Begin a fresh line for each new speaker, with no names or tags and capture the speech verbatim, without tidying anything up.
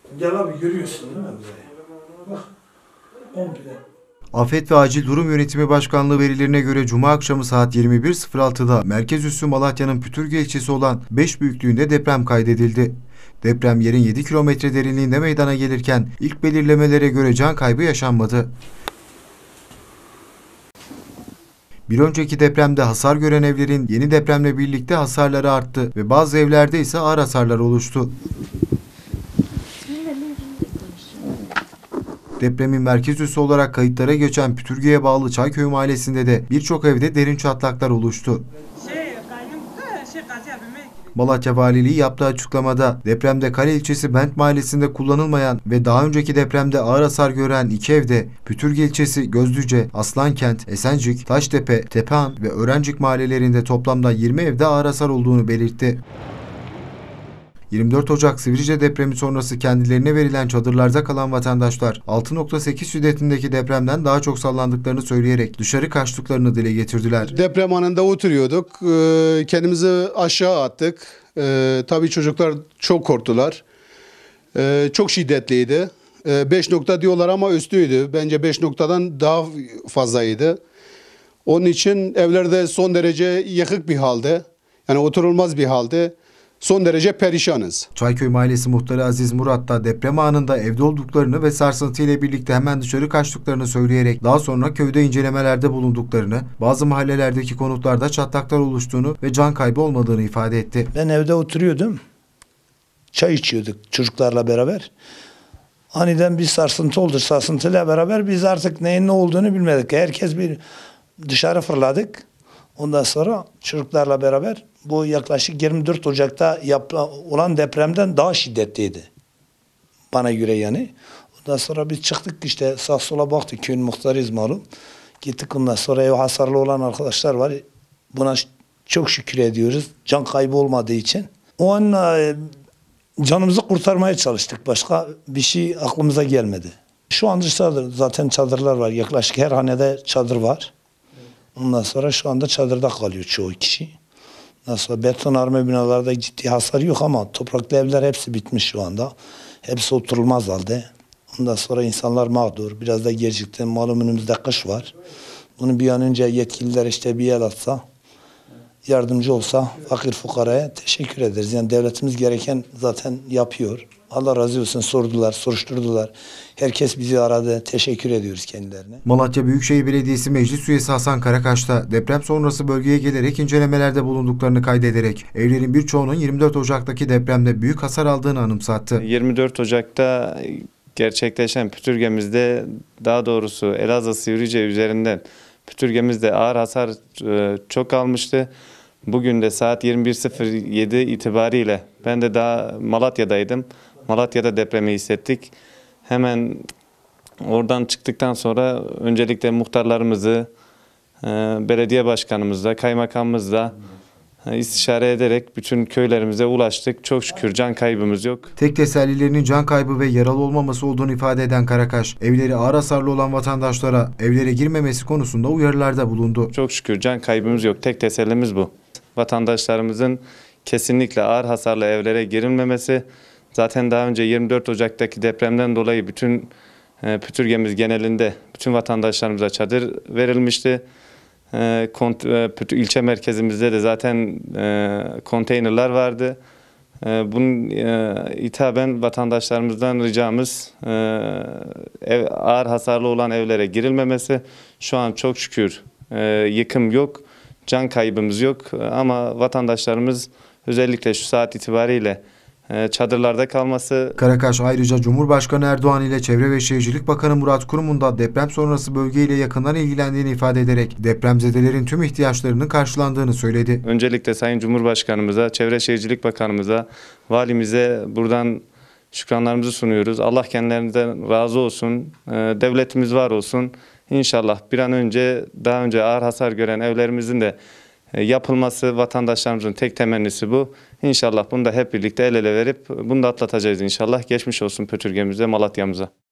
Gel abi, görüyorsun değil mi burayı? Bak, komple.
Afet ve Acil Durum Yönetimi Başkanlığı verilerine göre Cuma akşamı saat yirmi bir sıfır altıda merkez üssü Malatya'nın Pütürge ilçesi olan beş büyüklüğünde deprem kaydedildi. Deprem yerin yedi kilometre derinliğinde meydana gelirken ilk belirlemelere göre can kaybı yaşanmadı. Bir önceki depremde hasar gören evlerin yeni depremle birlikte hasarları arttı ve bazı evlerde ise ağır hasarlar oluştu. Depremin merkez üssü olarak kayıtlara geçen Pütürge'ye bağlı Çayköy mahallesinde de birçok evde derin çatlaklar oluştu. Malatya Valiliği yaptığı açıklamada depremde Kale ilçesi Bent mahallesinde kullanılmayan ve daha önceki depremde ağır hasar gören iki evde Pütürge ilçesi Gözlüce, Aslankent, Esencik, Taştepe, Tepehan ve Örencik mahallelerinde toplamda yirmi evde ağır hasar olduğunu belirtti. yirmi dört Ocak Sivrice depremi sonrası kendilerine verilen çadırlarda kalan vatandaşlar altı nokta sekiz şiddetindeki depremden daha çok sallandıklarını söyleyerek dışarı kaçtıklarını dile getirdiler.
Deprem anında oturuyorduk. Kendimizi aşağı attık. Tabii çocuklar çok korktular. Çok şiddetliydi. beş nokta diyorlar ama üstüydü. Bence beş noktadan daha fazlaydı. Onun için evlerde son derece yıkık bir halde. Yani oturulmaz bir halde. Son derece perişanız.
Çayköy Mahallesi Muhtarı Aziz Murat da deprem anında evde olduklarını ve sarsıntıyla birlikte hemen dışarı kaçtıklarını söyleyerek daha sonra köyde incelemelerde bulunduklarını, bazı mahallelerdeki konutlarda çatlaklar oluştuğunu ve can kaybı olmadığını ifade etti.
Ben evde oturuyordum. Çay içiyorduk çocuklarla beraber. Aniden bir sarsıntı oldu. Sarsıntıyla beraber biz artık neyin ne olduğunu bilmedik. Herkes bir dışarı fırladık. Ondan sonra çocuklarla beraber bu yaklaşık yirmi dört Ocak'ta olan depremden daha şiddetliydi. Bana göre yani. Ondan sonra biz çıktık işte sağ sola baktık. Köyün muhtarıyız malum. Gittik ondan sonra ev hasarlı olan arkadaşlar var. Buna çok şükür ediyoruz. Can kaybı olmadığı için. O an canımızı kurtarmaya çalıştık. Başka bir şey aklımıza gelmedi. Şu anda çadır, zaten çadırlar var. Yaklaşık her hanede çadır var. Ondan sonra şu anda çadırda kalıyor çoğu kişi. Ondan sonra betonarme binalarda ciddi hasar yok ama topraklı evler hepsi bitmiş şu anda. Hepsi oturulmaz halde. Ondan sonra insanlar mağdur. Biraz da gerçekten malum önümüzde kış var. Bunu bir an önce yetkililer işte bir el atsa, yardımcı olsa fakir fukaraya teşekkür ederiz. Yani devletimiz gereken zaten yapıyor. Allah razı olsun, sordular, soruşturdular. Herkes bizi aradı. Teşekkür ediyoruz kendilerine.
Malatya Büyükşehir Belediyesi Meclis Üyesi Hasan Karakaş da deprem sonrası bölgeye gelerek incelemelerde bulunduklarını kaydederek evlerin birçoğunun yirmi dört Ocak'taki depremde büyük hasar aldığını anımsattı.
yirmi dört Ocak'ta gerçekleşen Pütürge'mizde, daha doğrusu Elazığ Sivrice üzerinden Pütürge'mizde ağır hasar çok almıştı. Bugün de saat yirmi bir sıfır yedi itibariyle ben de daha Malatya'daydım. Malatya'da depremi hissettik. Hemen oradan çıktıktan sonra öncelikle muhtarlarımızı, belediye başkanımızla, kaymakamımızla istişare ederek bütün köylerimize ulaştık. Çok şükür can kaybımız yok.
Tek tesellilerinin can kaybı ve yaralı olmaması olduğunu ifade eden Karakaş, evleri ağır hasarlı olan vatandaşlara evlere girmemesi konusunda uyarılarda bulundu.
Çok şükür can kaybımız yok. Tek tesellimiz bu. Vatandaşlarımızın kesinlikle ağır hasarlı evlere girilmemesi. Zaten daha önce yirmi dört Ocak'taki depremden dolayı bütün e, Pütürge'miz genelinde bütün vatandaşlarımıza çadır verilmişti. E, kont, e, ilçe merkezimizde de zaten e, konteynerler vardı. E, bunun e, hitaben vatandaşlarımızdan ricamız e, ev, ağır hasarlı olan evlere girilmemesi. Şu an çok şükür e, yıkım yok, can kaybımız yok ama vatandaşlarımız özellikle şu saat itibariyle çadırlarda kalması.
Karakaş ayrıca Cumhurbaşkanı Erdoğan ile Çevre ve Şehircilik Bakanı Murat Kurum'un da deprem sonrası bölgeyle yakından ilgilendiğini ifade ederek depremzedelerin tüm ihtiyaçlarının karşılandığını söyledi.
Öncelikle Sayın Cumhurbaşkanımıza, Çevre Şehircilik Bakanımıza, valimize buradan şükranlarımızı sunuyoruz. Allah kendilerinden razı olsun, devletimiz var olsun. İnşallah bir an önce daha önce ağır hasar gören evlerimizin de yapılması vatandaşlarımızın tek temennisi bu. İnşallah bunu da hep birlikte el ele verip bunu da atlatacağız inşallah. Geçmiş olsun Pütürge'mize, Malatya'mıza.